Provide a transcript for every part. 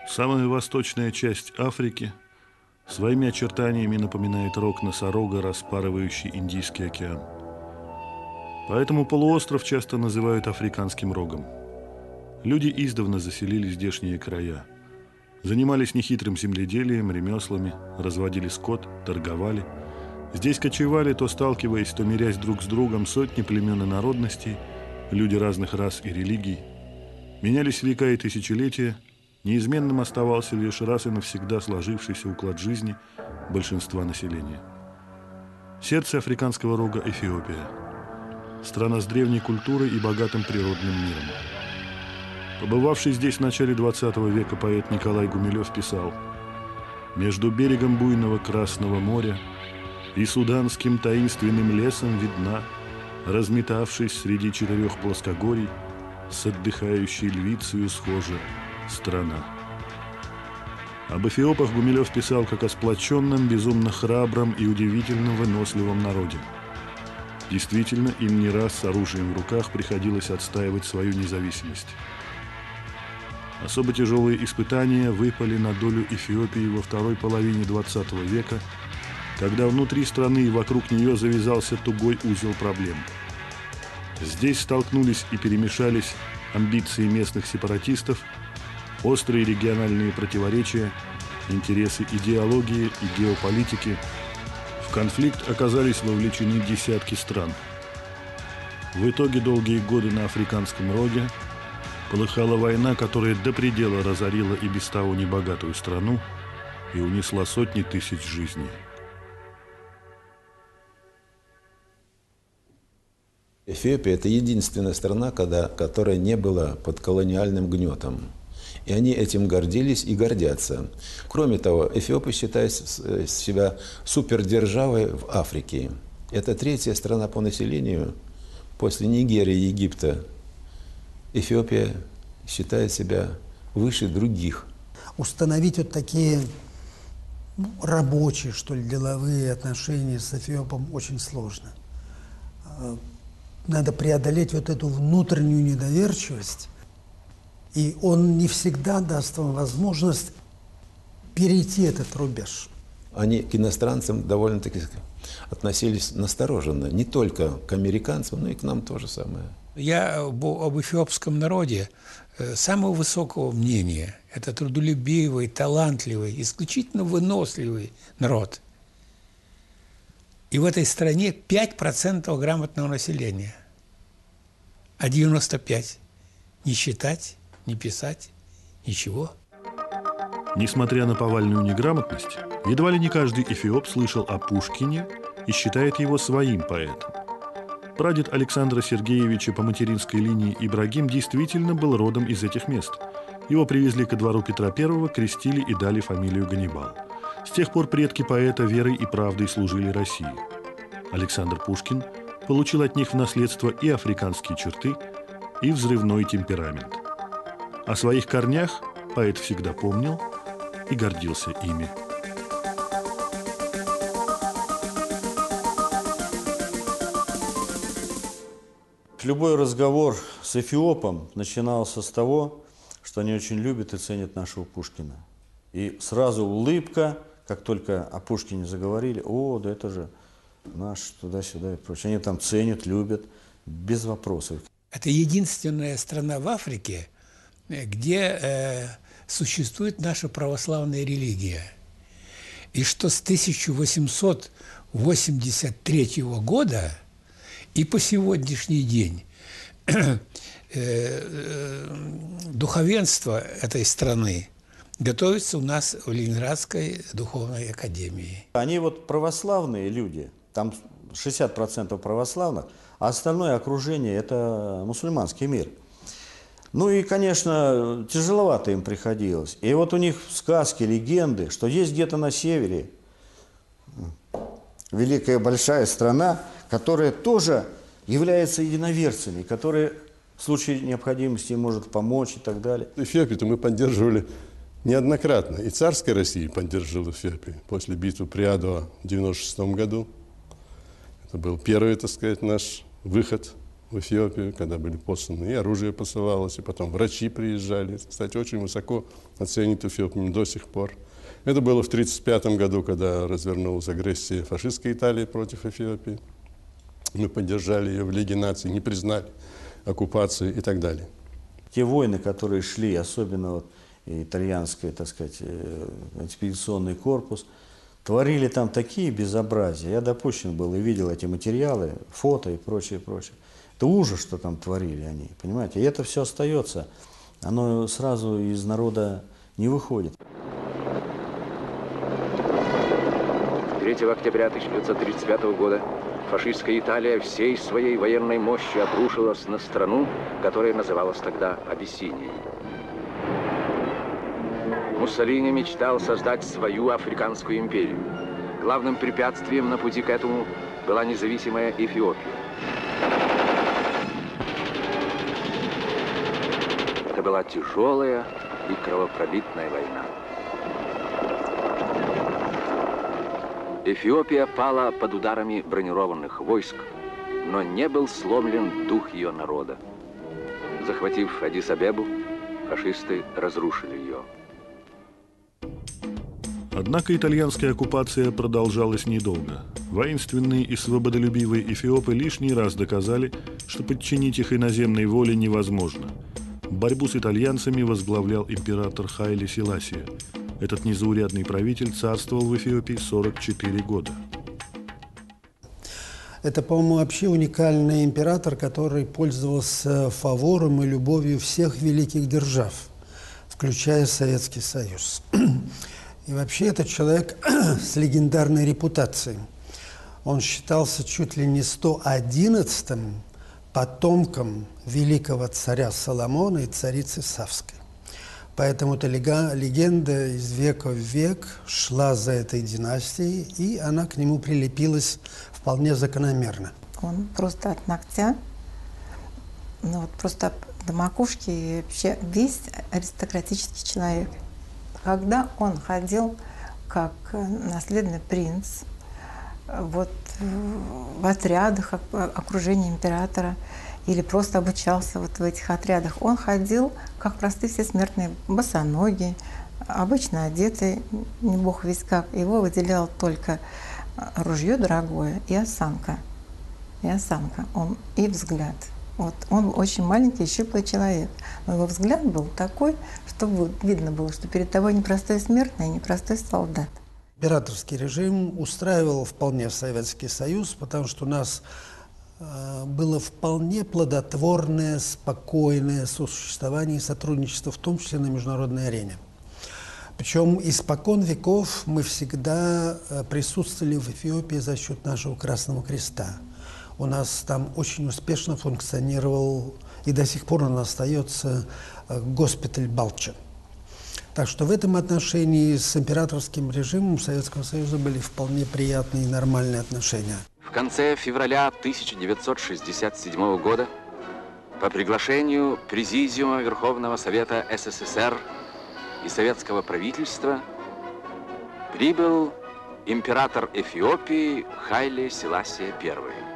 Самая восточная часть Африки своими очертаниями напоминает рог носорога, распарывающий Индийский океан. Поэтому полуостров часто называют Африканским рогом. Люди издавна заселили здешние края. Занимались нехитрым земледелием, ремеслами, разводили скот, торговали. Здесь кочевали, то сталкиваясь, то мирясь друг с другом, сотни племен и народностей, люди разных рас и религий. Менялись века и тысячелетия, неизменным оставался лишь раз и навсегда сложившийся уклад жизни большинства населения. Сердце Африканского рога – Эфиопия. Страна с древней культурой и богатым природным миром. Побывавший здесь в начале 20 века поэт Николай Гумилев писал: «Между берегом буйного Красного моря и суданским таинственным лесом видна, разметавшись среди 4 плоскогорий, с отдыхающей львицею схожа страна». Об эфиопах Гумилев писал как о сплоченном, безумно храбром и удивительно выносливом народе. Действительно, им не раз с оружием в руках приходилось отстаивать свою независимость. Особо тяжелые испытания выпали на долю Эфиопии во второй половине 20 века, когда внутри страны и вокруг нее завязался тугой узел проблем. Здесь столкнулись и перемешались амбиции местных сепаратистов, острые региональные противоречия, интересы идеологии и геополитики. В конфликт оказались вовлечены десятки стран. В итоге долгие годы на Африканском роге полыхала война, которая до предела разорила и без того небогатую страну и унесла сотни тысяч жизней. Эфиопия – это единственная страна, которая не была под колониальным гнетом. И они этим гордились и гордятся. Кроме того, Эфиопия считает себя супердержавой в Африке. Это 3-я страна по населению после Нигерии и Египта. Эфиопия считает себя выше других. Установить вот такие рабочие, что ли, деловые отношения с Эфиопом очень сложно. Надо преодолеть вот эту внутреннюю недоверчивость, и он не всегда даст вам возможность перейти этот рубеж. Они к иностранцам довольно-таки относились настороженно, не только к американцам, но и к нам то же самое. Я об эфиопском народе самого высокого мнения. Это трудолюбивый, талантливый, исключительно выносливый народ. И в этой стране 5% грамотного населения, а 95% не считать, не писать, ничего. Несмотря на повальную неграмотность, едва ли не каждый эфиоп слышал о Пушкине и считает его своим поэтом. Прадед Александра Сергеевича по материнской линии Ибрагим действительно был родом из этих мест. Его привезли ко двору Петра I, крестили и дали фамилию Ганнибал. С тех пор предки поэта верой и правдой служили России. Александр Пушкин получил от них в наследство и африканские черты, и взрывной темперамент. О своих корнях поэт всегда помнил и гордился ими. Любой разговор с эфиопом начинался с того, что они очень любят и ценят нашего Пушкина. И сразу улыбка, как только о Пушкине заговорили: «О, да это же наш, туда-сюда» и прочее. Они там ценят, любят, без вопросов. Это единственная страна в Африке, где существует наша православная религия. И что с 1883 года и по сегодняшний день духовенство этой страны готовится у нас в Ленинградской духовной академии. Они вот православные люди, там 60% православных, а остальное окружение – это мусульманский мир. Ну и, конечно, тяжеловато им приходилось. И вот у них сказки, легенды, что есть где-то на севере великая большая страна, которая тоже является единоверцами, которая в случае необходимости может помочь и так далее. Эфиопию-то мы поддерживали неоднократно. И царская Россия поддерживала Эфиопию после битвы при Адуа в 1996 году. Это был первый, так сказать, наш выход в Эфиопию, когда были посланы, и оружие посылалось, и потом врачи приезжали. Кстати, очень высоко оценит Эфиопию до сих пор. Это было в 1935 году, когда развернулась агрессия фашистской Италии против Эфиопии. Мы поддержали ее в Лиге наций, не признали оккупацию и так далее. Те войны, которые шли, особенно вот итальянский, так сказать, экспедиционный корпус, творили там такие безобразия. Я допущен был и видел эти материалы, фото и прочее, прочее. Это ужас, что там творили они, понимаете? И это все остается. Оно сразу из народа не выходит. 3 октября 1935 года фашистская Италия всей своей военной мощью обрушилась на страну, которая называлась тогда Абиссинией. Муссолини мечтал создать свою африканскую империю. Главным препятствием на пути к этому была независимая Эфиопия. Это была тяжелая и кровопролитная война. Эфиопия пала под ударами бронированных войск, но не был сломлен дух ее народа. Захватив Аддис-Абебу, фашисты разрушили ее. Однако итальянская оккупация продолжалась недолго. Воинственные и свободолюбивые эфиопы лишний раз доказали, что подчинить их иноземной воле невозможно. Борьбу с итальянцами возглавлял император Хайли Селасия. Этот незаурядный правитель царствовал в Эфиопии 44 года. Это, по-моему, вообще уникальный император, который пользовался фавором и любовью всех великих держав, включая Советский Союз. И вообще этот человек с легендарной репутацией. Он считался чуть ли не 111-м потомком великого царя Соломона и царицы Савской. Поэтому эта легенда из века в век шла за этой династией, и она к нему прилепилась вполне закономерно. Он просто от ногтя, ну вот просто до макушки, и вообще весь аристократический человек. Когда он ходил как наследный принц, вот в отрядах окружения императора, или просто обучался вот в этих отрядах, он ходил, как простые все смертные, босоногие, обычно одетый, не бог весть как. Его выделял только ружье дорогое и осанка. И взгляд. Вот. Он очень маленький, щуплый человек. Но его взгляд был такой, что видно было, что перед тобой не простой смертный, не простой солдат. Императорский режим устраивал вполне Советский Союз, потому что у нас было вполне плодотворное, спокойное сосуществование и сотрудничество, в том числе на международной арене. Причем испокон веков мы всегда присутствовали в Эфиопии за счет нашего Красного Креста. У нас там очень успешно функционировал, и до сих пор он остается, госпиталь Балча. Так что в этом отношении с императорским режимом Советского Союза были вполне приятные и нормальные отношения. В конце февраля 1967 года по приглашению Президиума Верховного Совета СССР и советского правительства прибыл император Эфиопии Хайли Селасия I.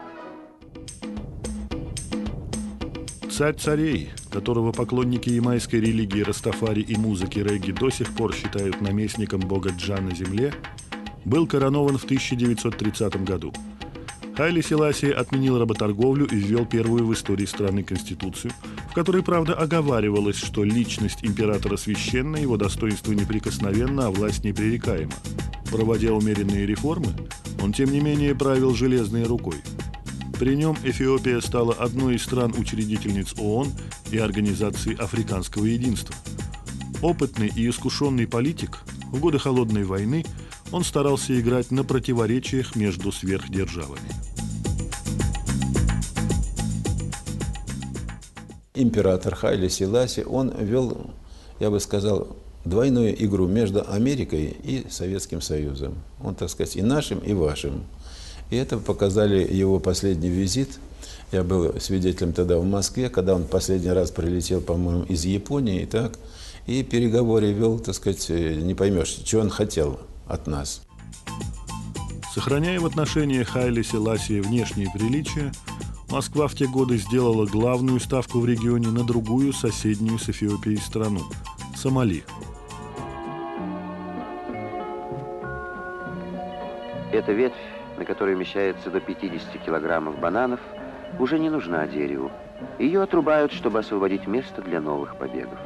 Царь царей, которого поклонники ямайской религии Растафари и музыки регги до сих пор считают наместником бога Джа на земле, был коронован в 1930 году. Хайли Селасия отменил работорговлю и ввел первую в истории страны конституцию, в которой, правда, оговаривалось, что личность императора священна, его достоинство неприкосновенно, а власть непререкаема. Проводя умеренные реформы, он, тем не менее, правил железной рукой. При нем Эфиопия стала одной из стран-учредительниц ООН и Организации Африканского единства. Опытный и искушенный политик, в годы Холодной войны он старался играть на противоречиях между сверхдержавами. Император Хайли Селасия, он вел, я бы сказал, двойную игру между Америкой и Советским Союзом. Он, так сказать, и нашим, и вашим. И это показали его последний визит. Я был свидетелем тогда в Москве, когда он последний раз прилетел, по-моему, из Японии, и переговоры вел, так сказать, не поймешь, чего он хотел от нас. Сохраняя в отношениях Хайли Селасия внешние приличия, Москва в те годы сделала главную ставку в регионе на другую соседнюю с Эфиопией страну – Сомали. Эта ветвь, на которой вмещается до 50 килограммов бананов, уже не нужна дереву. Ее отрубают, чтобы освободить место для новых побегов.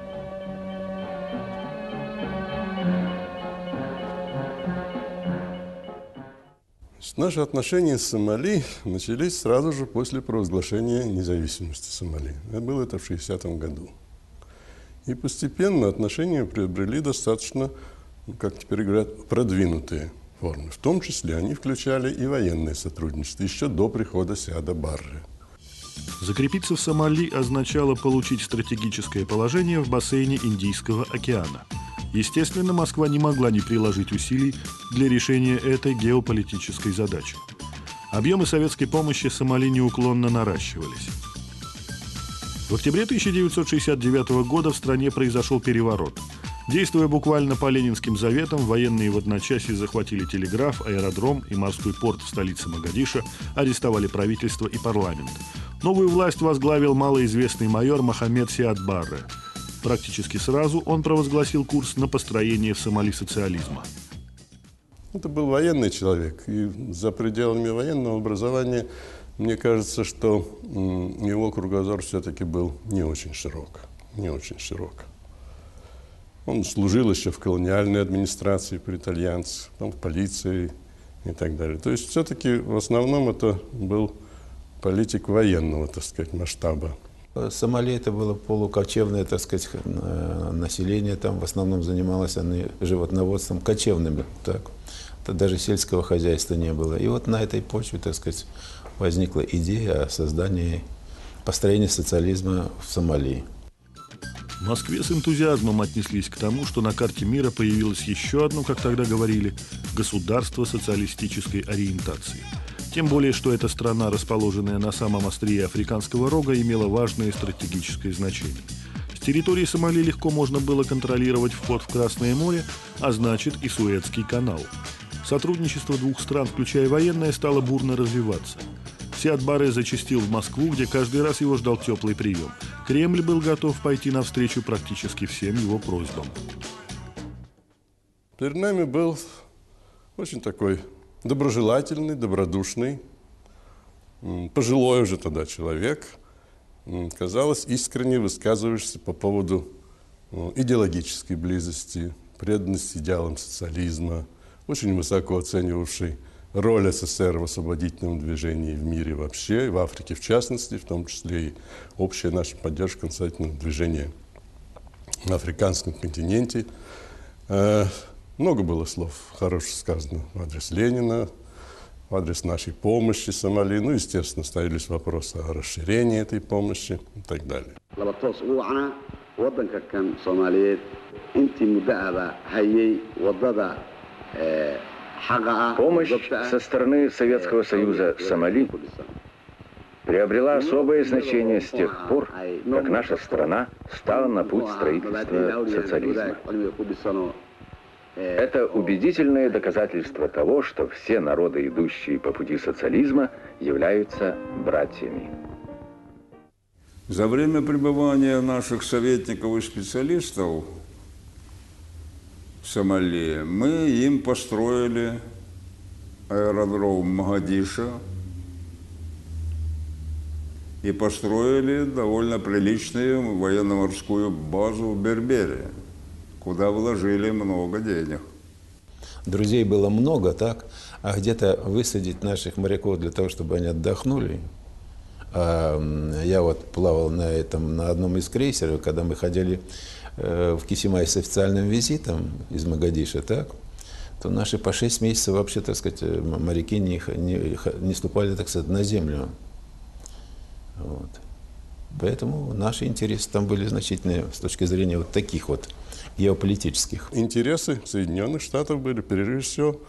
Наши отношения с Сомали начались сразу же после провозглашения независимости Сомали. Было это в 60-м году. И постепенно отношения приобрели достаточно, как теперь говорят, продвинутые формы. В том числе они включали и военное сотрудничество, еще до прихода Сиада Барре. Закрепиться в Сомали означало получить стратегическое положение в бассейне Индийского океана. Естественно, Москва не могла не приложить усилий для решения этой геополитической задачи. Объемы советской помощи Сомали неуклонно наращивались. В октябре 1969 года в стране произошел переворот. Действуя буквально по ленинским заветам, военные в одночасье захватили телеграф, аэродром и морской порт в столице Могадишо, арестовали правительство и парламент. Новую власть возглавил малоизвестный майор Мохаммед Сиад Барре. Практически сразу он провозгласил курс на построение в Сомали социализма. Это был военный человек, и за пределами военного образования, мне кажется, что его кругозор все-таки был не очень широк. Не очень широк. Он служил еще в колониальной администрации при итальянцах, потом в полиции и так далее. То есть все-таки в основном это был политик военного, так сказать, масштаба. Сомали это было полукочевное, так сказать, население. Там в основном занималось они животноводством кочевным. Так. Даже сельского хозяйства не было. И вот на этой почве, так сказать, возникла идея о создании, построении социализма в Сомали. В Москве с энтузиазмом отнеслись к тому, что на карте мира появилось еще одно, как тогда говорили, государство социалистической ориентации. Тем более, что эта страна, расположенная на самом острие Африканского рога, имела важное стратегическое значение. С территории Сомали легко можно было контролировать вход в Красное море, а значит и Суэцкий канал. Сотрудничество двух стран, включая военное, стало бурно развиваться. Сиад Барре зачастил в Москву, где каждый раз его ждал теплый прием. Кремль был готов пойти навстречу практически всем его просьбам. Перед нами был очень такой доброжелательный, добродушный, пожилой уже тогда человек, казалось, искренне высказываешься по поводу идеологической близости, преданности идеалам социализма, очень высоко оценивавший роль СССР в освободительном движении в мире вообще, и в Африке в частности, в том числе и общая наша поддержка национального движения на африканском континенте. Много было слов хороших сказано в адрес Ленина, в адрес нашей помощи Сомали. Ну, естественно, ставились вопросы о расширении этой помощи и так далее. Помощь со стороны Советского Союза Сомали приобрела особое значение с тех пор, как наша страна стала на путь строительства социализма. Это убедительное доказательство того, что все народы, идущие по пути социализма, являются братьями. За время пребывания наших советников и специалистов в Сомали мы им построили аэродром Могадишо и построили довольно приличную военно-морскую базу в Бербере, куда вложили много денег. Друзей было много, так? А где-то высадить наших моряков для того, чтобы они отдохнули. Я вот плавал на одном из крейсеров, когда мы ходили в Кисимай с официальным визитом из Могадишо, так? То наши по 6 месяцев вообще, так сказать, моряки не ступали, так сказать, на землю. Вот. Поэтому наши интересы там были значительные с точки зрения вот таких вот геополитических. Интересы Соединенных Штатов были, прежде всего,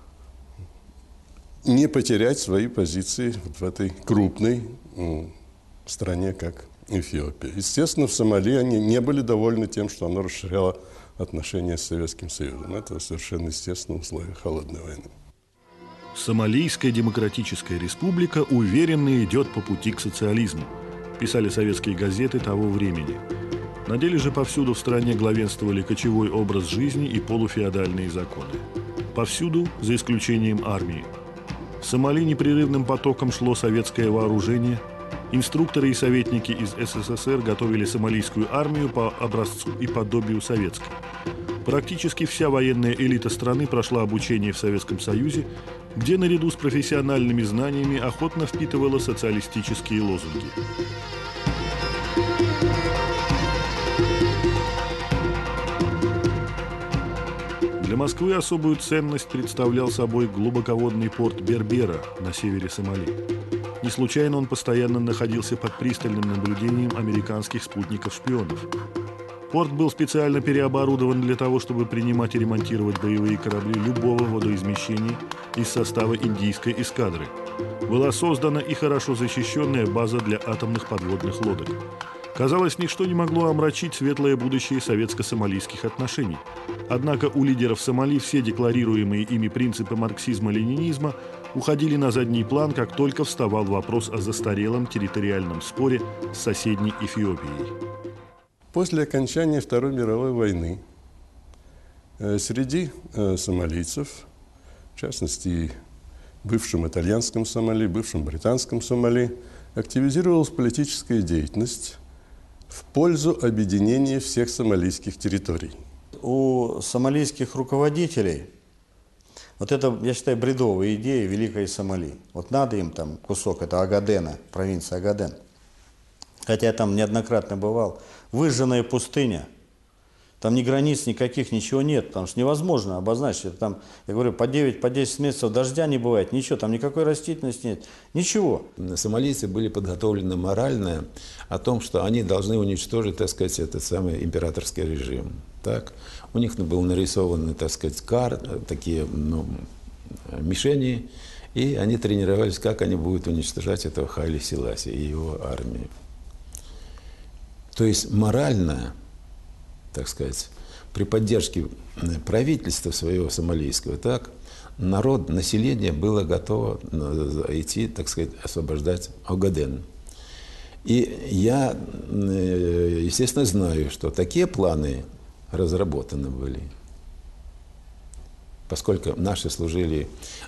не потерять свои позиции в этой крупной стране, как Эфиопия. Естественно, в Сомали они не были довольны тем, что оно расширяло отношения с Советским Союзом. Это совершенно естественно в условиях холодной войны. «Сомалийская демократическая республика уверенно идет по пути к социализму», писали советские газеты того времени. На деле же повсюду в стране главенствовали кочевой образ жизни и полуфеодальные законы. Повсюду, за исключением армии. В Сомали непрерывным потоком шло советское вооружение. Инструкторы и советники из СССР готовили сомалийскую армию по образцу и подобию советской. Практически вся военная элита страны прошла обучение в Советском Союзе, где наряду с профессиональными знаниями охотно впитывала социалистические лозунги. Для Москвы особую ценность представлял собой глубоководный порт Бербера на севере Сомали. Не случайно он постоянно находился под пристальным наблюдением американских спутников-шпионов. Порт был специально переоборудован для того, чтобы принимать и ремонтировать боевые корабли любого водоизмещения из состава индийской эскадры. Была создана и хорошо защищенная база для атомных подводных лодок. Казалось, ничто не могло омрачить светлое будущее советско-сомалийских отношений. Однако у лидеров Сомали все декларируемые ими принципы марксизма-ленинизма уходили на задний план, как только вставал вопрос о застарелом территориальном споре с соседней Эфиопией. После окончания Второй мировой войны среди сомалийцев, в частности, бывшем итальянском Сомали, бывшем британском Сомали, активизировалась политическая деятельность в пользу объединения всех сомалийских территорий. У сомалийских руководителей вот это, я считаю, бредовая идея Великой Сомали. Вот надо им там кусок, это Агадена, провинция Агаден. Хотя я там неоднократно бывал. Выжженная пустыня. Там ни границ никаких, ничего нет, потому что невозможно обозначить. Там, я говорю, по 9-10 месяцев дождя не бывает, ничего, там никакой растительности нет, ничего. Сомалийцы были подготовлены морально о том, что они должны уничтожить, так сказать, этот самый императорский режим. Так? У них был нарисованы, так сказать, такие мишени, и они тренировались, как они будут уничтожать этого Хайли Селаси и его армию. То есть морально, так сказать, при поддержке правительства своего сомалийского, так, население было готово идти, так сказать, освобождать Огаден. И я, естественно, знаю, что такие планы разработаны были. Поскольку наши служили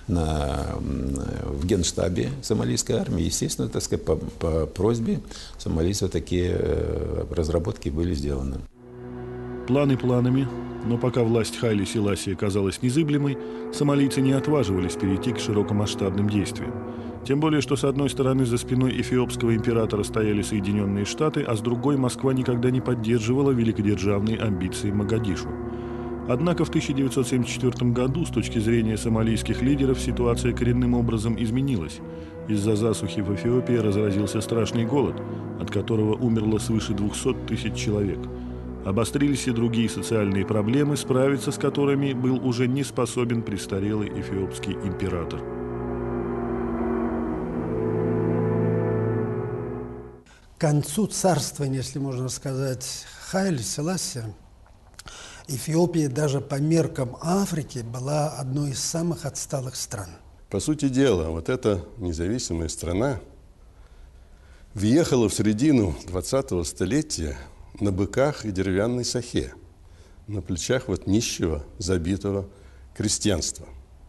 в генштабе сомалийской армии, естественно, так сказать, по просьбе сомалийцев такие разработки были сделаны. Планы планами, но пока власть Хайли Селасии казалась незыблемой, сомалийцы не отваживались перейти к широкомасштабным действиям. Тем более, что с одной стороны за спиной эфиопского императора стояли Соединенные Штаты, а с другой Москва никогда не поддерживала великодержавные амбиции Могадишу. Однако в 1974 году с точки зрения сомалийских лидеров ситуация коренным образом изменилась. Из-за засухи в Эфиопии разразился страшный голод, от которого умерло свыше 200 тысяч человек. Обострились и другие социальные проблемы, справиться с которыми был уже не способен престарелый эфиопский император. К концу царствования, если можно сказать, Хайли Селаси, Эфиопия даже по меркам Африки была одной из самых отсталых стран. По сути дела, вот эта независимая страна въехала в середину 20-го столетия на быках и деревянной сахе, на плечах вот нищего, забитого крестьянства.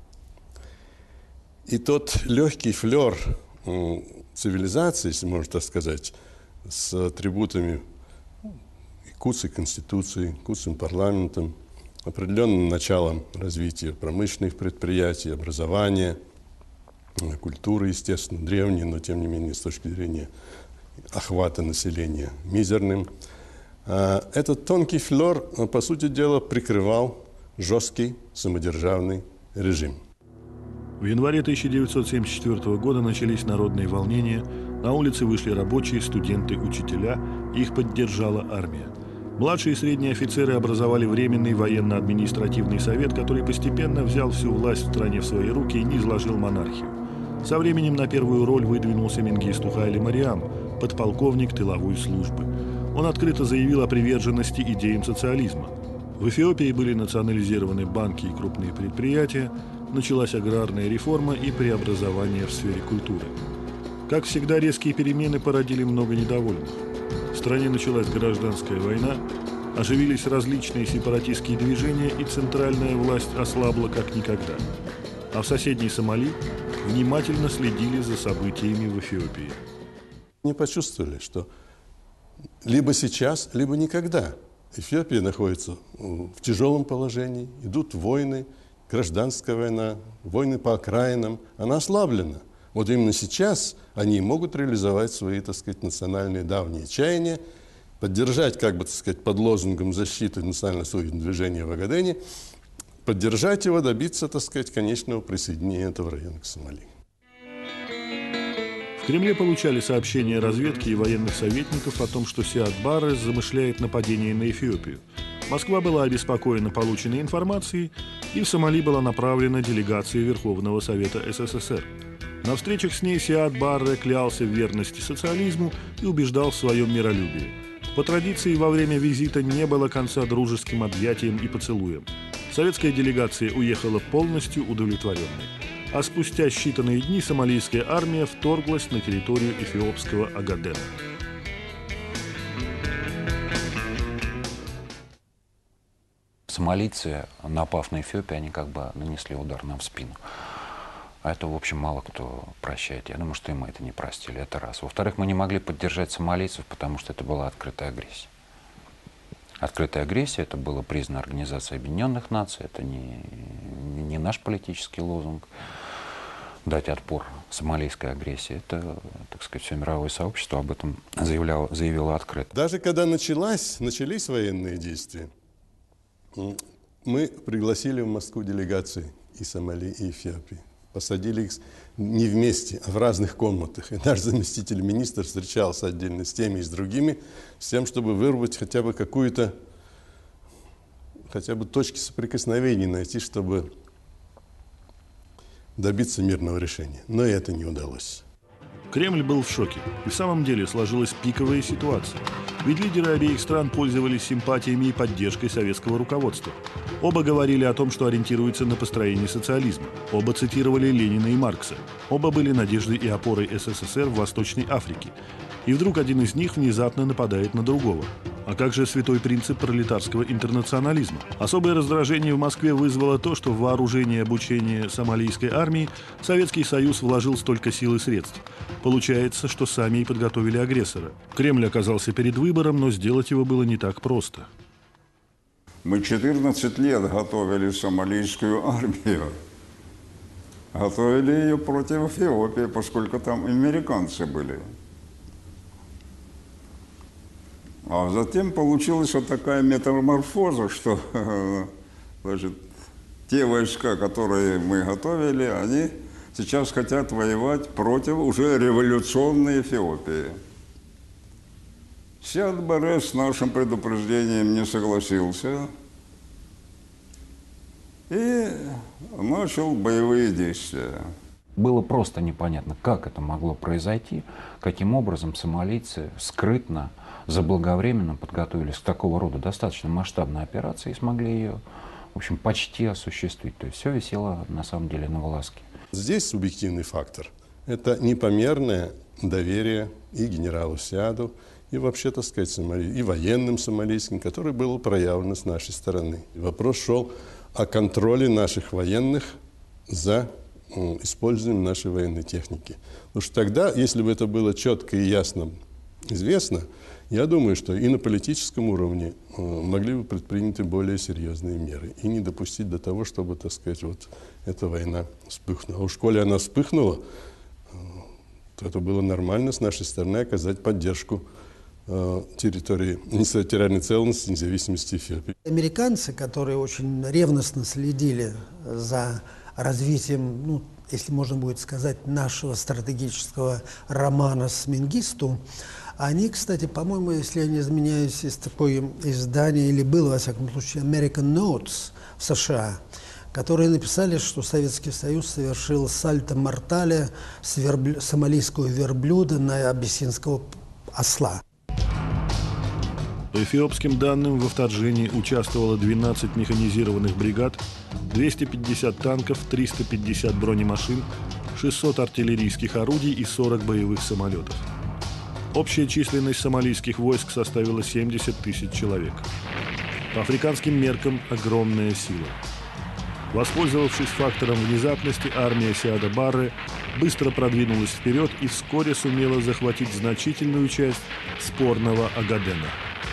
И тот легкий флер цивилизации, если можно так сказать, с атрибутами куцей конституции, куцым парламентом, определенным началом развития промышленных предприятий, образования, культуры, естественно, древней, но тем не менее с точки зрения охвата населения мизерным. Этот тонкий флер, по сути дела, прикрывал жесткий самодержавный режим. В январе 1974 года начались народные волнения, на улицы вышли рабочие, студенты, учителя, их поддержала армия. Младшие и средние офицеры образовали Временный военно-административный совет, который постепенно взял всю власть в стране в свои руки и низложил монархию. Со временем на первую роль выдвинулся Менгисту Хайли Мариам, подполковник тыловой службы. Он открыто заявил о приверженности идеям социализма. В Эфиопии были национализированы банки и крупные предприятия, началась аграрная реформа и преобразование в сфере культуры. Как всегда, резкие перемены породили много недовольных. В стране началась гражданская война, оживились различные сепаратистские движения, и центральная власть ослабла как никогда. А в соседней Сомали внимательно следили за событиями в Эфиопии. Не почувствовали, что либо сейчас, либо никогда. Эфиопия находится в тяжелом положении, идут войны, гражданская война, войны по окраинам, она ослаблена. Вот именно сейчас они могут реализовать свои, так сказать, национальные давние чаяния, поддержать, как бы, так сказать, под лозунгом защиты национально-освободительного движения в Огадене, поддержать его, добиться, так сказать, конечного присоединения этого района к Сомали. В Кремле получали сообщения разведки и военных советников о том, что Сиад Барре замышляет нападение на Эфиопию. Москва была обеспокоена полученной информацией, и в Сомали была направлена делегация Верховного Совета СССР. На встречах с ней Сиад Барре клялся в верности социализму и убеждал в своем миролюбии. По традиции, во время визита не было конца дружеским объятиям и поцелуям. Советская делегация уехала полностью удовлетворенной. А спустя считанные дни сомалийская армия вторглась на территорию эфиопского Огадена. Сомалийцы, напав на Эфиопию, они как бы нанесли удар нам в спину. А это, в общем, мало кто прощает. Я думаю, что и мы это не простили. Это раз. Во-вторых, мы не могли поддержать сомалийцев, потому что это была открытая агрессия. Открытая агрессия, это было признано Организацией Объединенных Наций, это не наш политический лозунг. Дать отпор сомалийской агрессии. Это, так сказать, все мировое сообщество об этом заявило открыто. Даже когда начались военные действия, мы пригласили в Москву делегации и Сомали, и Эфиопии. Посадили их не вместе, а в разных комнатах. И наш заместитель министра встречался отдельно с теми и с другими, с тем, чтобы вырвать хотя бы точки соприкосновения найти, чтобы добиться мирного решения. Но и это не удалось. Кремль был в шоке. И в самом деле сложилась пиковая ситуация. Ведь лидеры обеих стран пользовались симпатиями и поддержкой советского руководства. Оба говорили о том, что ориентируются на построение социализма. Оба цитировали Ленина и Маркса. Оба были надеждой и опорой СССР в Восточной Африке. И вдруг один из них внезапно нападает на другого. А как же святой принцип пролетарского интернационализма? Особое раздражение в Москве вызвало то, что в вооружение и обучение сомалийской армии Советский Союз вложил столько сил и средств. Получается, что сами и подготовили агрессора. Кремль оказался перед выбором, но сделать его было не так просто. Мы 14 лет готовили сомалийскую армию. Готовили ее против Эфиопии, поскольку там американцы были. А затем получилась вот такая метаморфоза, что значит, те войска, которые мы готовили, они сейчас хотят воевать против уже революционной Эфиопии. Сиад Барре с нашим предупреждением не согласился и начал боевые действия. Было просто непонятно, как это могло произойти, каким образом сомалийцы скрытно, заблаговременно подготовились к такого рода достаточно масштабной операции и смогли ее, в общем, почти осуществить. То есть все висело на самом деле на волоске. Здесь субъективный фактор. Это непомерное доверие и генералу Сиаду, и вообще, так сказать, и военным сомалийским, которое было проявлено с нашей стороны. Вопрос шел о контроле наших военных за использованием нашей военной техники. Потому что тогда, если бы это было четко и ясно известно, я думаю, что и на политическом уровне могли бы предприняты более серьезные меры и не допустить до того, чтобы, так сказать, вот эта война вспыхнула. А уж коли она вспыхнула, то это было нормально с нашей стороны оказать поддержку территории территориальной целостности и независимости Эфиопии. Американцы, которые очень ревностно следили за развитием, ну, если можно будет сказать, нашего стратегического романа с Менгисту, они, кстати, по-моему, если я не изменяюсь, есть такое издание, или было, во всяком случае, American Notes в США, которые написали, что Советский Союз совершил сальто-мортале с сомалийского верблюда на абиссинского осла. По эфиопским данным, во вторжении участвовало 12 механизированных бригад, 250 танков, 350 бронемашин, 600 артиллерийских орудий и 40 боевых самолетов. Общая численность сомалийских войск составила 70 тысяч человек. По африканским меркам огромная сила. Воспользовавшись фактором внезапности, армия Сиада Барре быстро продвинулась вперед и вскоре сумела захватить значительную часть спорного Огадена.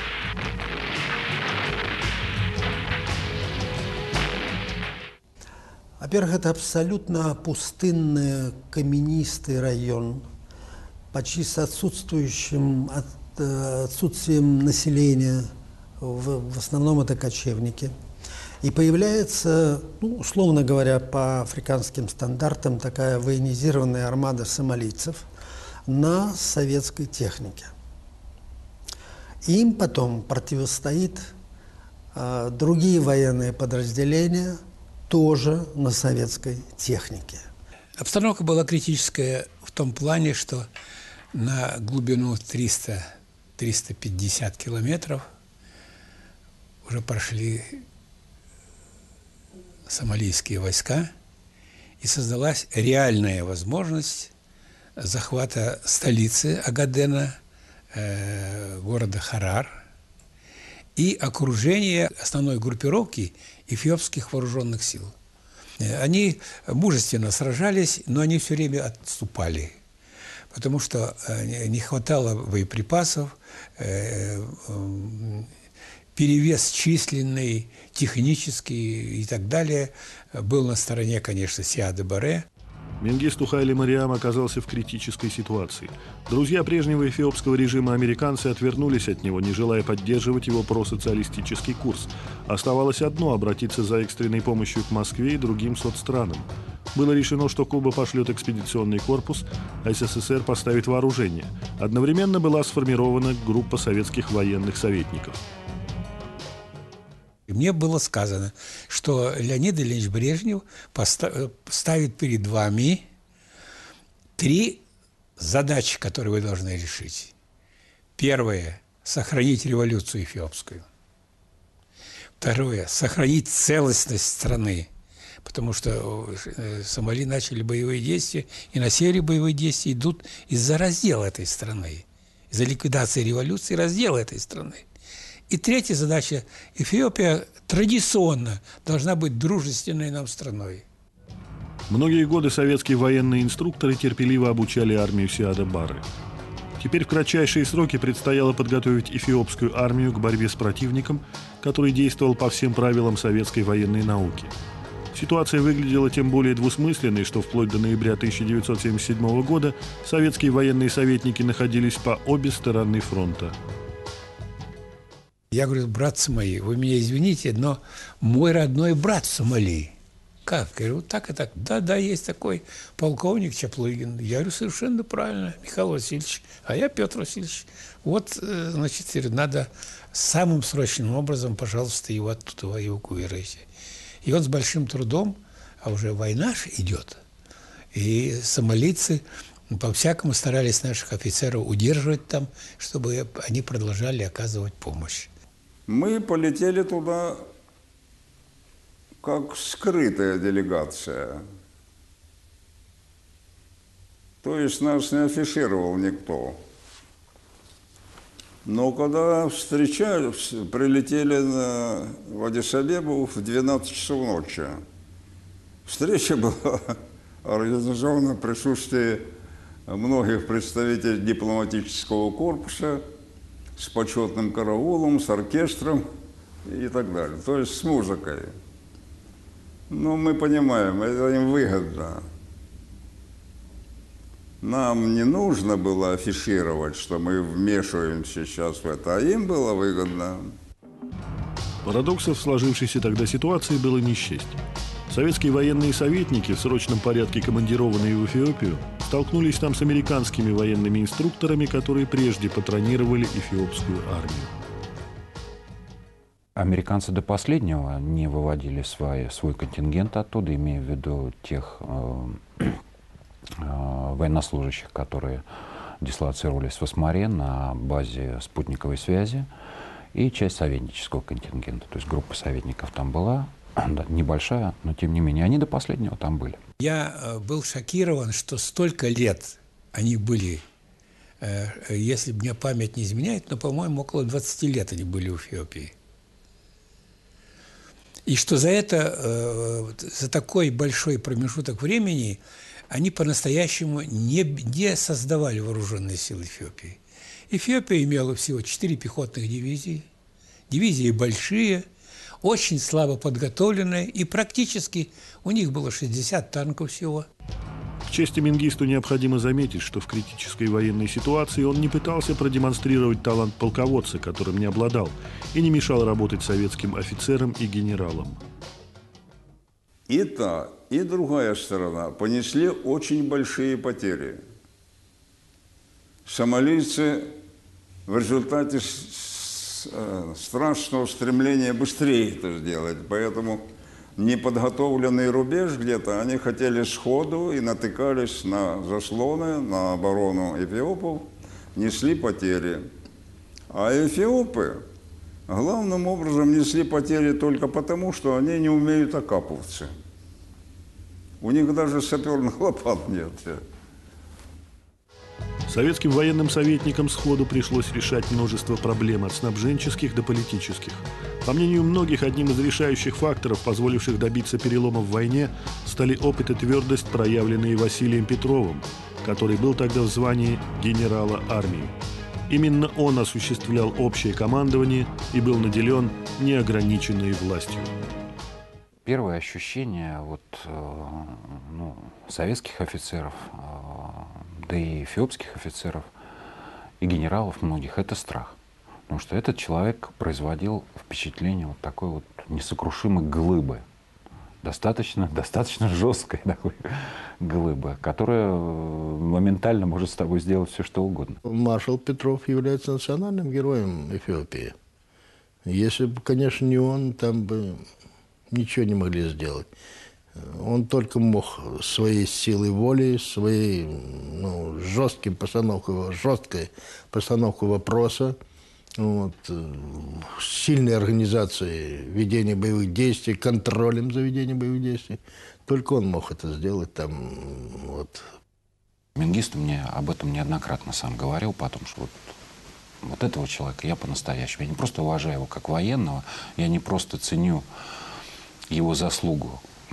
Во-первых, это абсолютно пустынный, каменистый район, почти с отсутствием населения, в основном это кочевники. И появляется, условно говоря, по африканским стандартам, такая военизированная армада сомалийцев на советской технике. Им потом противостоит другие военные подразделения, тоже на советской технике. Обстановка была критическая в том плане, что на глубину 300-350 километров уже прошли сомалийские войска, и создалась реальная возможность захвата столицы Огадена, города Харар, и окружения основной группировки эфиопских вооруженных сил. Они мужественно сражались, но они все время отступали, потому что не хватало боеприпасов, перевес численный, технический и так далее был на стороне, конечно, Сиада Барре. Менгисту Хайле Мариам оказался в критической ситуации. Друзья прежнего эфиопского режима американцы отвернулись от него, не желая поддерживать его просоциалистический курс. Оставалось одно – обратиться за экстренной помощью к Москве и другим соцстранам. Было решено, что Куба пошлет экспедиционный корпус, а СССР поставит вооружение. Одновременно была сформирована группа советских военных советников. Мне было сказано, что Леонид Ильич Брежнев ставит перед вами 3 задачи, которые вы должны решить. Первое – сохранить революцию эфиопскую. Второе – сохранить целостность страны, потому что Сомали начали боевые действия, и на севере боевые действия идут из-за раздела этой страны, из-за ликвидации революции и раздела этой страны. И третья задача – Эфиопия традиционно должна быть дружественной нам страной. Многие годы советские военные инструкторы терпеливо обучали армию Сиада Барре. Теперь в кратчайшие сроки предстояло подготовить эфиопскую армию к борьбе с противником, который действовал по всем правилам советской военной науки. Ситуация выглядела тем более двусмысленной, что вплоть до ноября 1977 года советские военные советники находились по обе стороны фронта. Я говорю: братцы мои, вы меня извините, но мой родной брат в Сомали. Как? Я говорю: вот так и так. Да, есть такой полковник Чаплыгин. Я говорю: совершенно правильно, Михаил Васильевич. А я Петр Васильевич. Вот, значит, надо самым срочным образом, пожалуйста, его оттуда эвакуируйте. И он с большим трудом, а уже война же идет, и сомалийцы по-всякому старались наших офицеров удерживать там, чтобы они продолжали оказывать помощь. Мы полетели туда как скрытая делегация. То есть нас не афишировал никто. Но когда прилетели в Аддис-Абебу в 12 часов ночи, встреча была организована в присутствии многих представителей дипломатического корпуса, с почетным караулом, с оркестром и так далее. То есть с музыкой. Но мы понимаем, это им выгодно. Нам не нужно было афишировать, что мы вмешиваемся сейчас в это, а им было выгодно. Парадоксов в сложившейся тогда ситуации было не счесть. Советские военные советники, в срочном порядке командированные в Эфиопию, столкнулись там с американскими военными инструкторами, которые прежде патронировали эфиопскую армию. Американцы до последнего не выводили свой контингент оттуда, имея в виду тех военнослужащих, которые дислоцировались в Асмаре на базе спутниковой связи. и часть советнического контингента. То есть группа советников там была, да, небольшая, но тем не менее, они до последнего там были. Я был шокирован, что столько лет они были, если мне память не изменяет, но, по-моему, около 20 лет они были в Эфиопии. И что за такой большой промежуток времени они по-настоящему не создавали вооруженные силы Эфиопии. Эфиопия имела всего 4 пехотных дивизии, дивизии большие, очень слабо подготовленные, и практически у них было 60 танков всего. В чести Менгисту необходимо заметить, что в критической военной ситуации он не пытался продемонстрировать талант полководца, которым не обладал, и не мешал работать советским офицерам и генералам. И та, и другая сторона понесли очень большие потери. Сомалийцы в результате страшного стремления быстрее это сделать, поэтому неподготовленный рубеж где-то они хотели сходу и натыкались на заслоны, на оборону эфиопов, несли потери. А эфиопы главным образом несли потери только потому, что они не умеют окапываться. У них даже саперных лопат нет. Советским военным советникам сходу пришлось решать множество проблем, от снабженческих до политических. По мнению многих, одним из решающих факторов, позволивших добиться перелома в войне, стали опыт и твердость, проявленные Василием Петровым, который был тогда в звании генерала армии. Именно он осуществлял общее командование и был наделен неограниченной властью. Первое ощущение советских офицеров, да и эфиопских офицеров, и генералов многих, это страх. Потому что этот человек производил впечатление вот такой вот несокрушимой глыбы, достаточно жесткой такой глыбы, которая моментально может с тобой сделать все, что угодно. Маршал Петров является национальным героем Эфиопии. Если бы, конечно, не он, там бы ничего не могли сделать. Он только мог своей силой воли, своей жесткой постановкой вопроса, сильной организацией ведения боевых действий, контролем за ведением боевых действий. Только он мог это сделать там. Менгисту мне об этом неоднократно сам говорил, потому что вот этого человека я по-настоящему. Я не просто уважаю его как военного, я не просто ценю его заслуги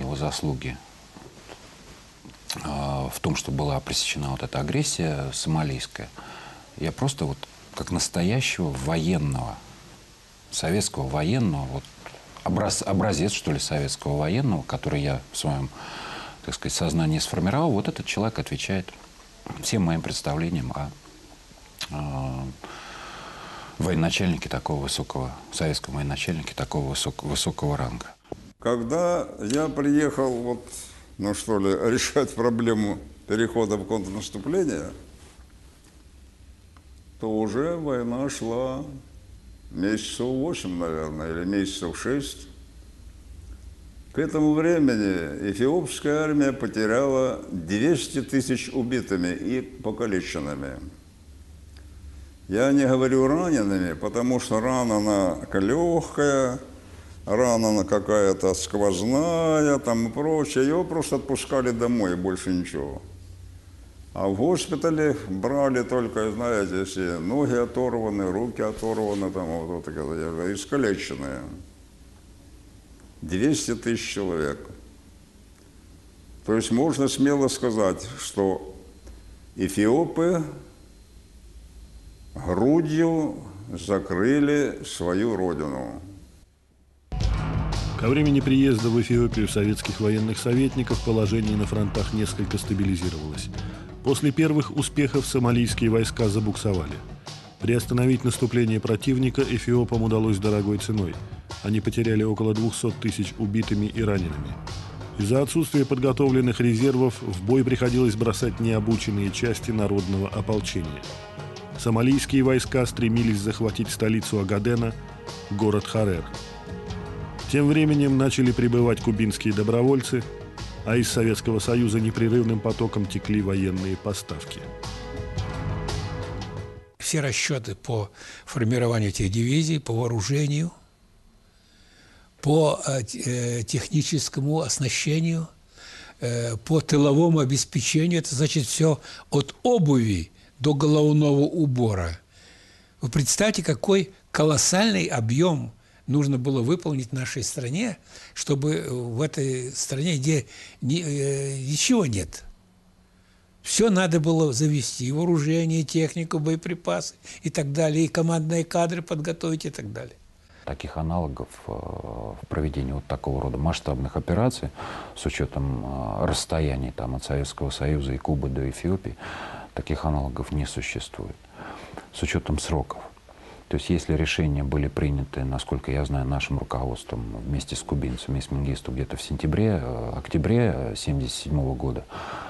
в том, что была пресечена вот эта агрессия сомалийская. Я просто как настоящего военного, советского военного, образец, что ли, советского военного, который я в своем, так сказать, сознании сформировал, вот этот человек отвечает всем моим представлениям о военачальнике такого высокого, советском военачальнике такого высокого ранга. Когда я приехал решать проблему перехода в контрнаступление, то уже война шла месяцев 8, наверное, или месяцев 6. К этому времени эфиопская армия потеряла 200 тысяч убитыми и покалеченными. Я не говорю ранеными, потому что рана она легкая, рана какая-то сквозная там и прочее. Его просто отпускали домой, и больше ничего. А в госпитале брали только, знаете, если ноги оторваны, руки оторваны, там, искалеченные. 200 тысяч человек. То есть можно смело сказать, что эфиопы грудью закрыли свою родину. Ко времени приезда в Эфиопию советских военных советников положение на фронтах несколько стабилизировалось. После первых успехов сомалийские войска забуксовали. Приостановить наступление противника эфиопам удалось дорогой ценой. Они потеряли около 200 тысяч убитыми и ранеными. Из-за отсутствия подготовленных резервов в бой приходилось бросать необученные части народного ополчения. Сомалийские войска стремились захватить столицу Огадена, город Харер. Тем временем начали прибывать кубинские добровольцы, а из Советского Союза непрерывным потоком текли военные поставки. все расчеты по формированию этих дивизий, по вооружению, по техническому оснащению, по тыловому обеспечению. Это значит все от обуви до головного убора. Вы представьте, какой колоссальный объем нужно было выполнить в нашей стране, чтобы в этой стране, где ничего нет, все надо было завести, и вооружение, и технику, боеприпасы и так далее, и командные кадры подготовить и так далее. Таких аналогов в проведении вот такого рода масштабных операций с учетом расстояний там, от Советского Союза и Кубы до Эфиопии, таких аналогов не существует. С учетом сроков. То есть если решения были приняты, насколько я знаю, нашим руководством вместе с кубинцами и с Менгисту где-то в октябре 1977 года,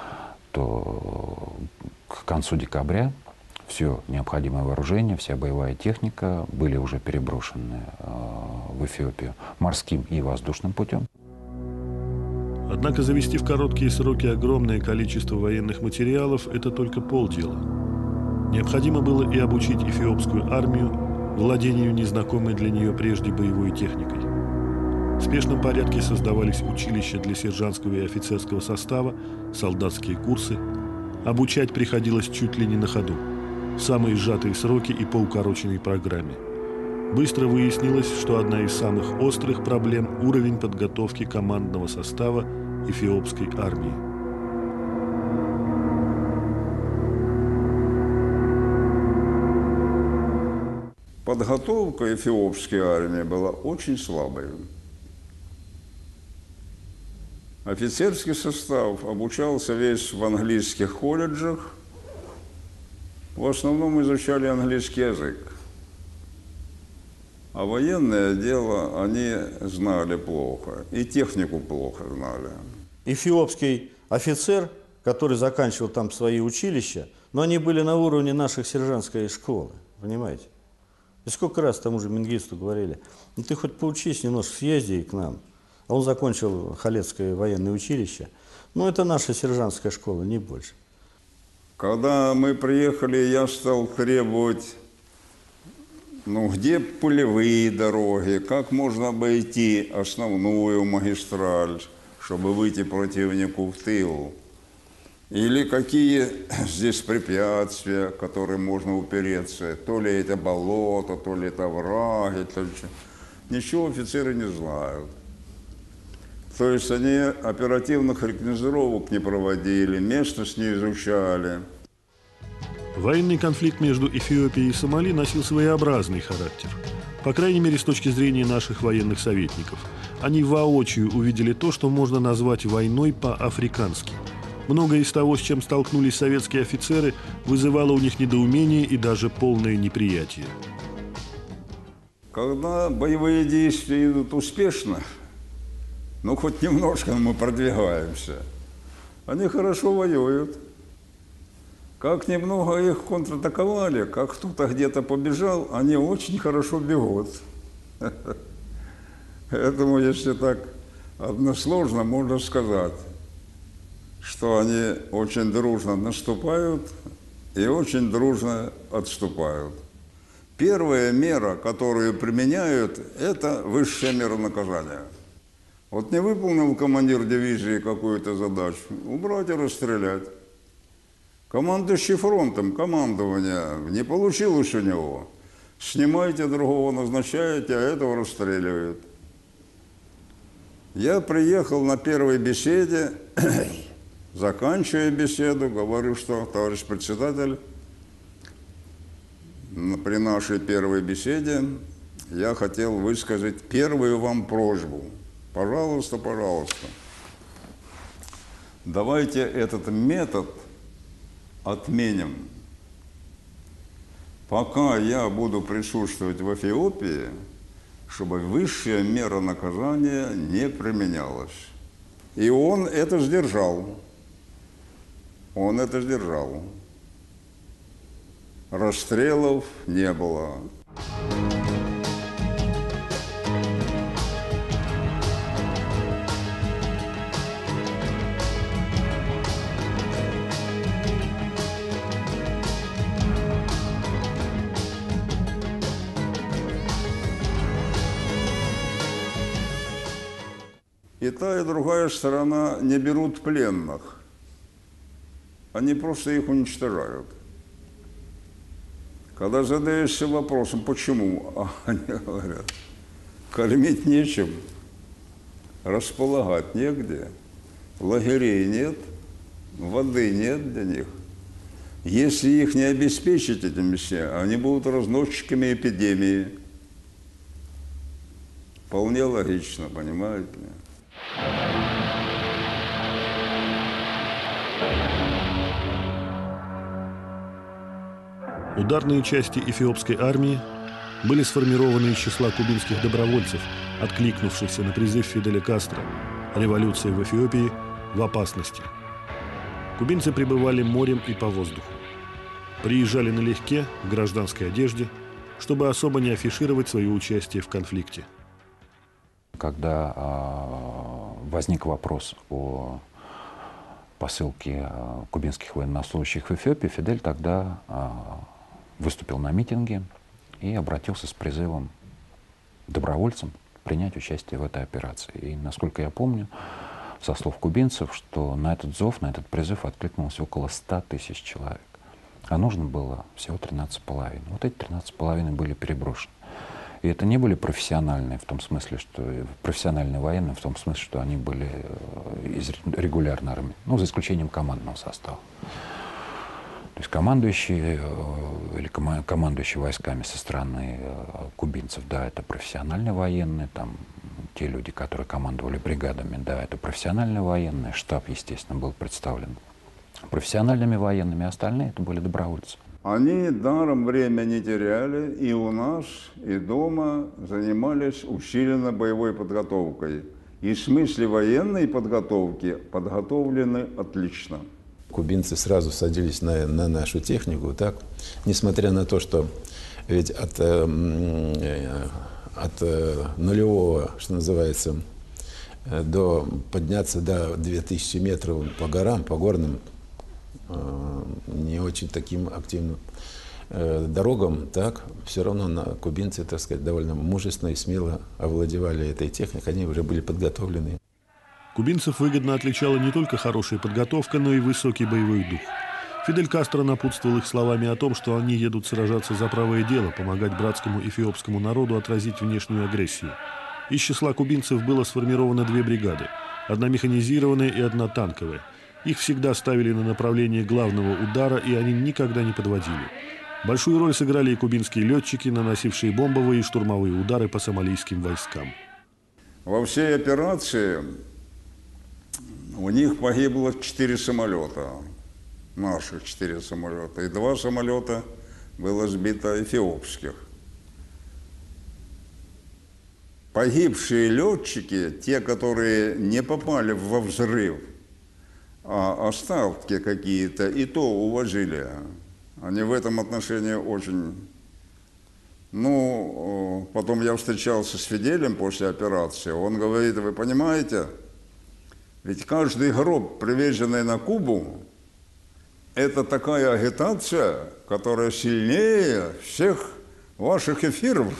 то к концу декабря все необходимое вооружение, вся боевая техника были уже переброшены в Эфиопию морским и воздушным путем. Однако завести в короткие сроки огромное количество военных материалов – это только полдела. Необходимо было и обучить эфиопскую армию владению незнакомой для нее прежде боевой техникой. В спешном порядке создавались училища для сержантского и офицерского состава, солдатские курсы. Обучать приходилось чуть ли не на ходу, в самые сжатые сроки и по укороченной программе. Быстро выяснилось, что одна из самых острых проблем – уровень подготовки командного состава эфиопской армии. Подготовка эфиопской армии была очень слабой. Офицерский состав обучался весь в английских колледжах. В основном изучали английский язык. А военное дело они знали плохо. И технику плохо знали. Эфиопский офицер, который заканчивал там свои училища, но они были на уровне наших сержантской школы. Понимаете? И сколько раз тому же Менгисту говорили, ну ты хоть поучись немножко, съезди к нам. А он закончил Халецкое военное училище. Ну это наша сержантская школа, не больше. Когда мы приехали, я стал требовать, где полевые дороги, как можно обойти основную магистраль, чтобы выйти противнику в тыл. Или какие здесь препятствия, которые можно упереться. То ли это болото, то ли это овраги. Ничего офицеры не знают. То есть они оперативных рекогносцировок не проводили, местность не изучали. Военный конфликт между Эфиопией и Сомали носил своеобразный характер. По крайней мере, с точки зрения наших военных советников. Они воочию увидели то, что можно назвать войной по-африкански. Многое из того, с чем столкнулись советские офицеры, вызывало у них недоумение и даже полное неприятие. Когда боевые действия идут успешно, хоть немножко мы продвигаемся, они хорошо воюют. Как немного их контратаковали, как кто-то где-то побежал, они очень хорошо бегут. Поэтому, если так односложно, можно сказать, что они очень дружно наступают и очень дружно отступают. Первая мера, которую применяют, это высшая мера наказания. Вот не выполнил командир дивизии какую-то задачу, убрать и расстрелять. Командующий фронтом, командование, не получилось у него. Снимайте другого, назначаете, а этого расстреливают. Я приехал на первой беседе, заканчивая беседу, говорю, что, товарищ председатель, при нашей первой беседе я хотел высказать первую вам просьбу. Пожалуйста, пожалуйста, давайте этот метод отменим. Пока я буду присутствовать в Эфиопии, чтобы высшая мера наказания не применялась. И он это сдержал. Он это сдержал. Расстрелов не было. и та, и другая сторона не берут пленных. Они просто их уничтожают. Когда задаешься вопросом, почему, они говорят, кормить нечем, располагать негде, лагерей нет, воды нет для них. Если их не обеспечить этими все, они будут разносчиками эпидемии. Вполне логично, понимаете? Ударные части эфиопской армии были сформированы из числа кубинских добровольцев, откликнувшихся на призыв Фиделя Кастро «Революция в Эфиопии в опасности». Кубинцы прибывали морем и по воздуху. Приезжали налегке, в гражданской одежде, чтобы особо не афишировать свое участие в конфликте. Когда возник вопрос о посылке кубинских военнослужащих в Эфиопию, Фидель тогда выступил на митинге и обратился с призывом добровольцам принять участие в этой операции. И, насколько я помню, со слов кубинцев, что на этот зов, на этот призыв откликнулось около 100 тысяч человек. А нужно было всего 13,5. Вот эти 13,5 были переброшены. И это не были профессиональные в том смысле, что профессиональные военные в том смысле, что они были из регулярной армии, ну, за исключением командного состава. То есть командующие или командующие войсками со стороны кубинцев, да, это профессиональные военные, там те люди, которые командовали бригадами, да, это профессиональные военные, штаб, естественно, был представлен профессиональными военными, а остальные это были добровольцы. Они даром время не теряли, и у нас, и дома занимались усиленно боевой подготовкой. И в смысле военной подготовки подготовлены отлично. Кубинцы сразу садились на нашу технику, так? Несмотря на то, что ведь от нулевого, что называется, до подняться до 2000 метров по горам, по горным, не очень таким активным дорогам, так, все равно кубинцы, так сказать, довольно мужественно и смело овладевали этой техникой, они уже были подготовлены. Кубинцев выгодно отличала не только хорошая подготовка, но и высокий боевой дух. Фидель Кастро напутствовал их словами о том, что они едут сражаться за правое дело, помогать братскому эфиопскому народу отразить внешнюю агрессию. Из числа кубинцев было сформировано 2 бригады, одна механизированная и одна танковая. Их всегда ставили на направление главного удара, и они никогда не подводили. Большую роль сыграли и кубинские летчики, наносившие бомбовые и штурмовые удары по сомалийским войскам. Во всей операции у них погибло 4 самолета, наших 4 самолета, и 2 самолета было сбито эфиопских. Погибшие летчики, те, которые не попали во взрыв, а остатки какие-то, и то уложили. Они в этом отношении очень... Ну, потом я встречался с Фиделем после операции, он говорит, вы понимаете, ведь каждый гроб, привезенный на Кубу, это такая агитация, которая сильнее всех ваших эфиров.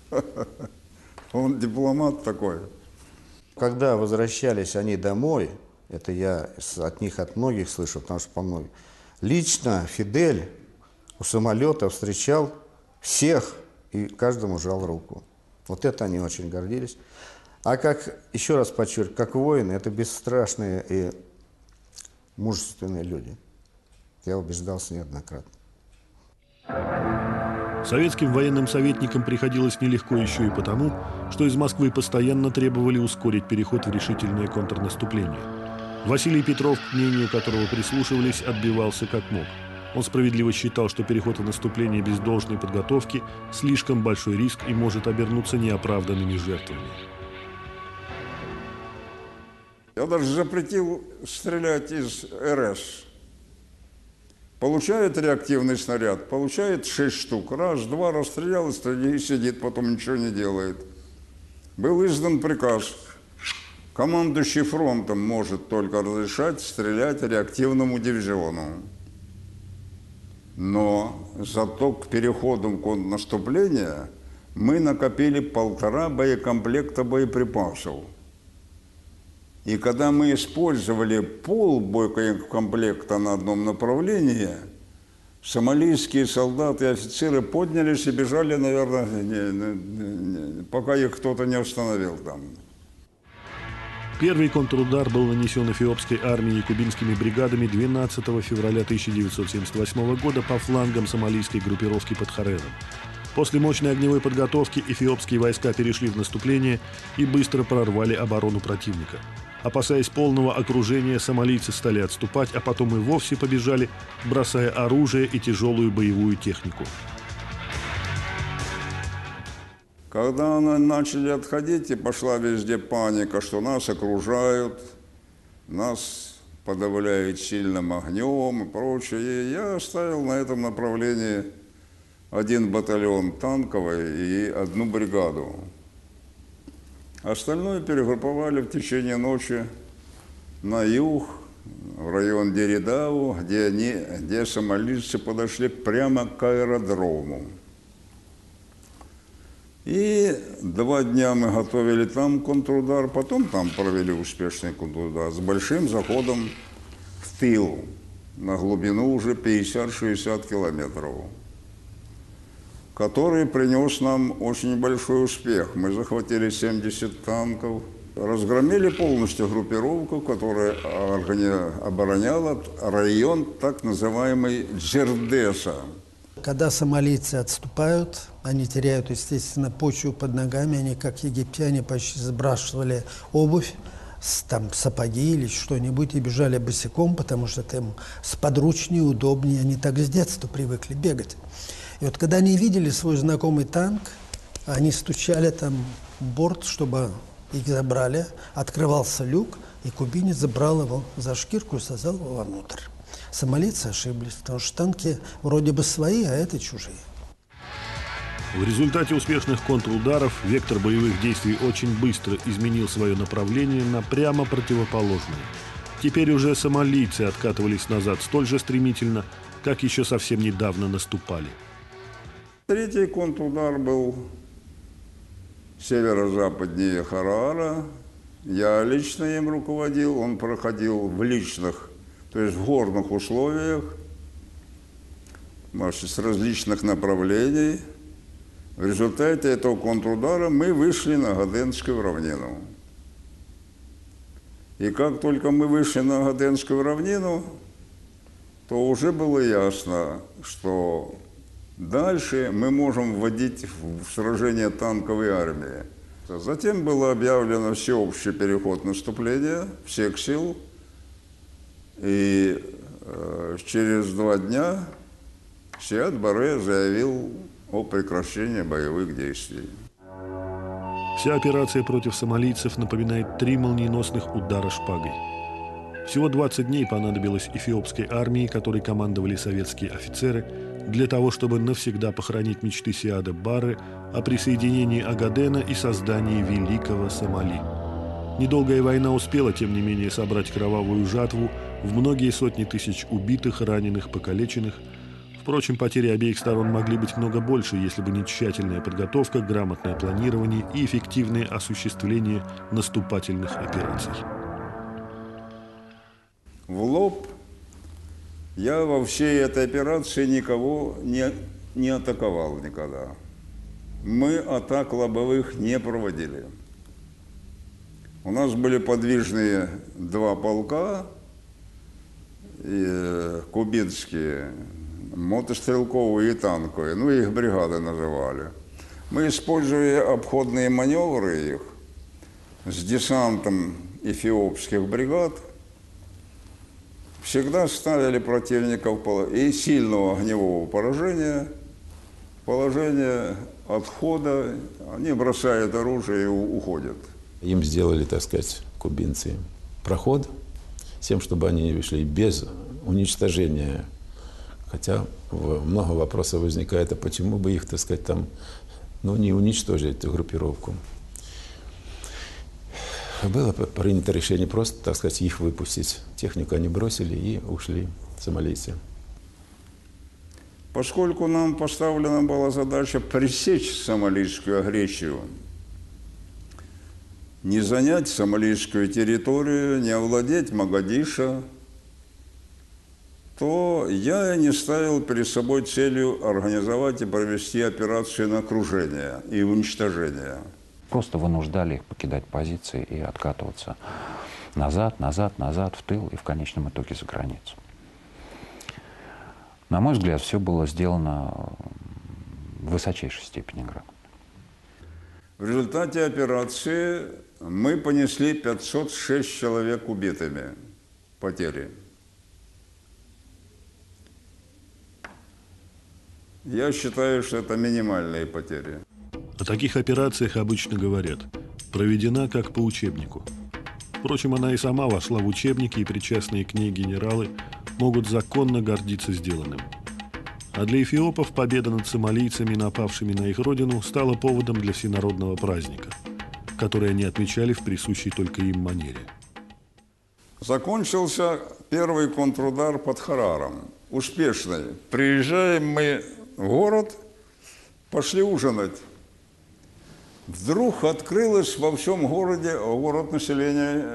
Он дипломат такой. Когда возвращались они домой, это я от них, от многих слышу, потому что по многим, лично Фидель у самолета встречал всех и каждому жал руку. Вот это они очень гордились. А как, еще раз подчеркиваю, как воины, это бесстрашные и мужественные люди. Я убеждался неоднократно. Советским военным советникам приходилось нелегко еще и потому, что из Москвы постоянно требовали ускорить переход в решительное контрнаступление. Василий Петров, к мнению которого прислушивались, отбивался как мог. Он справедливо считал, что переход в наступление без должной подготовки – слишком большой риск и может обернуться неоправданными жертвами. Я даже запретил стрелять из РС. Получает реактивный снаряд, получает 6 штук. Раз, два, расстрелял и сидит, потом ничего не делает. Был издан приказ. Командующий фронтом может только разрешать стрелять реактивному дивизиону. Но зато к переходу в контрнаступление мы накопили 1,5 боекомплекта боеприпасов. И когда мы использовали пол боекомплекта на одном направлении, сомалийские солдаты и офицеры поднялись и бежали, наверное, пока их кто-то не остановил там. Первый контрудар был нанесен эфиопской армией и кубинскими бригадами 12 февраля 1978 года по флангам сомалийской группировки под Харером. После мощной огневой подготовки эфиопские войска перешли в наступление и быстро прорвали оборону противника. Опасаясь полного окружения, сомалийцы стали отступать, а потом и вовсе побежали, бросая оружие и тяжелую боевую технику. Когда начали отходить, и пошла везде паника, что нас окружают, нас подавляют сильным огнем и прочее, и я оставил на этом направлении 1 батальон танковый и 1 бригаду. Остальное перегрупповали в течение ночи на юг, в район Деридау, где сомалийцы подошли прямо к аэродрому. И 2 дня мы готовили там контрудар, потом там провели успешный контрудар с большим заходом в тыл на глубину уже 50-60 километров, который принес нам очень большой успех. Мы захватили 70 танков, разгромили полностью группировку, которая обороняла район так называемый Джердеса. Когда сомалийцы отступают, они теряют, естественно, почву под ногами, они, как египтяне, почти сбрасывали обувь, там, сапоги или что-нибудь, и бежали босиком, потому что им сподручнее, удобнее, они так с детства привыкли бегать. И вот когда они видели свой знакомый танк, они стучали там в борт, чтобы их забрали, открывался люк, и кубинец забрал его за шкирку и сажал его вовнутрь. Сомалийцы ошиблись, потому что танки вроде бы свои, а это чужие. В результате успешных контрударов вектор боевых действий очень быстро изменил свое направление на прямо противоположное. Теперь уже сомалийцы откатывались назад столь же стремительно, как еще совсем недавно наступали. 3-й контрудар был северо-западнее Харара. Я лично им руководил, он проходил в личных, то есть в горных условиях, с различных направлений. В результате этого контрудара мы вышли на Гаденскую равнину. И как только мы вышли на Гаденскую равнину, то уже было ясно, что дальше мы можем вводить в сражение танковой армии. Затем было объявлено всеобщий переход наступления всех сил. И через 2 дня Сиад Барре заявил о прекращении боевых действий. Вся операция против сомалийцев напоминает 3 молниеносных удара шпагой. Всего 20 дней понадобилось эфиопской армии, которой командовали советские офицеры, для того, чтобы навсегда похоронить мечты Сиада Барре о присоединении Огадена и создании великого Сомали. Недолгая война успела, тем не менее, собрать кровавую жатву в многие сотни тысяч убитых, раненых, покалеченных. Впрочем, потери обеих сторон могли быть много больше, если бы не тщательная подготовка, грамотное планирование и эффективное осуществление наступательных операций. В лоб я во всей этой операции никого не атаковал никогда. Мы атак лобовых не проводили. У нас были подвижные 2 полка, кубинские, мотострелковые и танковые, ну, их бригады называли. Мы, используя обходные маневры их с десантом эфиопских бригад, всегда ставили противников и сильного огневого поражения, положение отхода, они бросают оружие и уходят. Им сделали, так сказать, кубинцы проход, с тем, чтобы они шли без уничтожения. Хотя много вопросов возникает, а почему бы их, так сказать, там, не уничтожить эту группировку. Было принято решение просто, так сказать, их выпустить. Технику они бросили и ушли сомалийцы. Поскольку нам поставлена была задача пресечь сомалийскую агрессию, не занять сомалийскую территорию, не овладеть Могадишо, то я не ставил перед собой целью организовать и провести операцию на окружение и уничтожение. Просто вынуждали их покидать позиции и откатываться назад, назад, назад, в тыл и в конечном итоге за границу. На мой взгляд, все было сделано в высочайшей степени грамотно. В результате операции мы понесли 506 человек убитыми, потери. Я считаю, что это минимальные потери. О таких операциях обычно говорят: проведена как по учебнику. Впрочем, она и сама вошла в учебники, и причастные к ней генералы могут законно гордиться сделанным. А для эфиопов победа над сомалийцами, напавшими на их родину, стала поводом для всенародного праздника, который они отмечали в присущей только им манере. Закончился первый контрудар под Хараром. Успешный. Приезжаем мы в город, пошли ужинать. Вдруг открылось во всем городе, город населения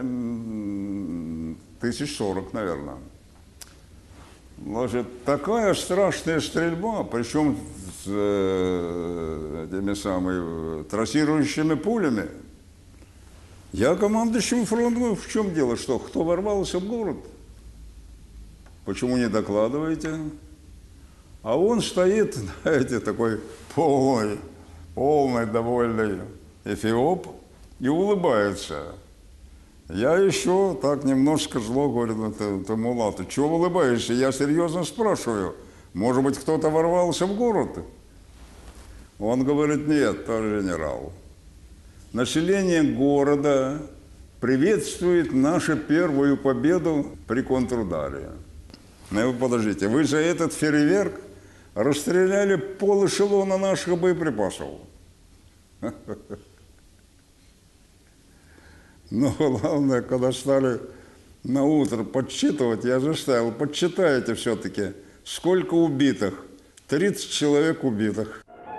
1040, наверное. Значит, такая страшная стрельба, причем с этими самыми трассирующими пулями. Я командующим фронтом, в чем дело, что кто ворвался в город? Почему не докладываете? А он стоит, знаете, такой полный, довольный эфиоп и улыбается. Я еще так немножко зло говорю: ты мулат, ты чего улыбаешься? Я серьезно спрашиваю, может быть, кто-то ворвался в город? Он говорит: нет, товарищ генерал. Население города приветствует нашу первую победу при контрударе. Ну, вы подождите, вы за этот фейерверк расстреляли пол-эшелона наших боеприпасов. Но главное, когда стали на утро подсчитывать, я заставил: подсчитайте все-таки, сколько убитых. 30 человек убитых.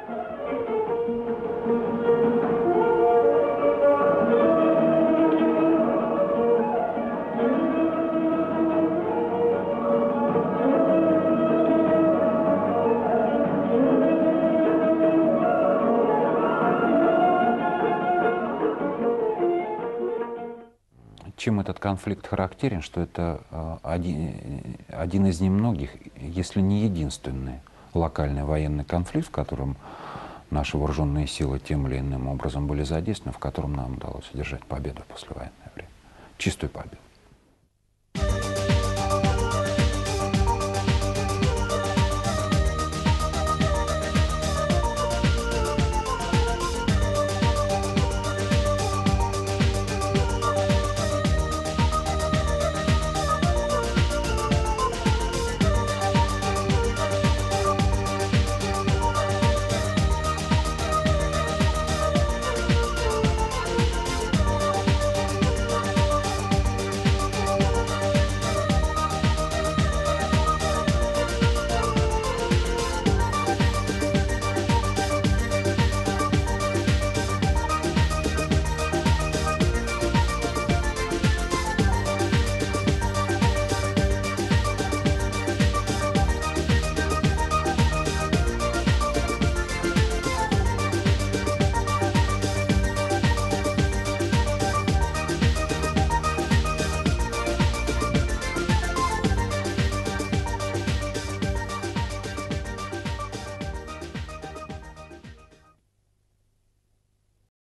Чем этот конфликт характерен, что это один из немногих, если не единственный, локальный военный конфликт, в котором наши вооруженные силы тем или иным образом были задействованы, в котором нам удалось одержать победу в послевоенное время. Чистую победу.